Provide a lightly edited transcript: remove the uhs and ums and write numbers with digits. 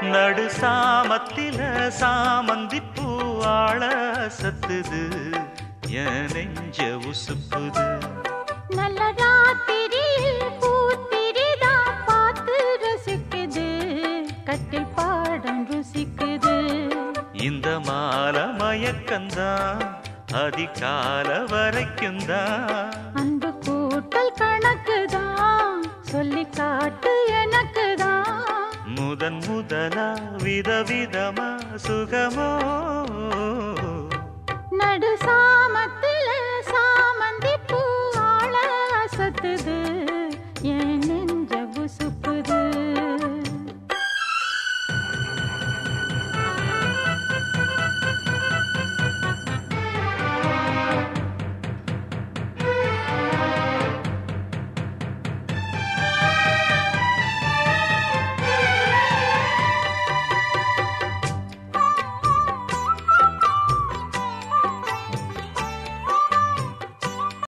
நடு சாமத்தில சாமந்தி பூவாழ சத்துது என் நெஞ்ச உசுப்புது நல்ல ராத்திரியில் பூத்திரிதான் பார்த்து ரசிக்குது கட்டில் பாடம் ருசிக்குது இந்த மால மயக்கந்தான் அதிகால வரைக்கும் தான் அன்பு கூட்டல் கணக்குதான் சொல்லி காட்டு எனக்குதான் முதன் முதலா விதவிதமா சுகமோ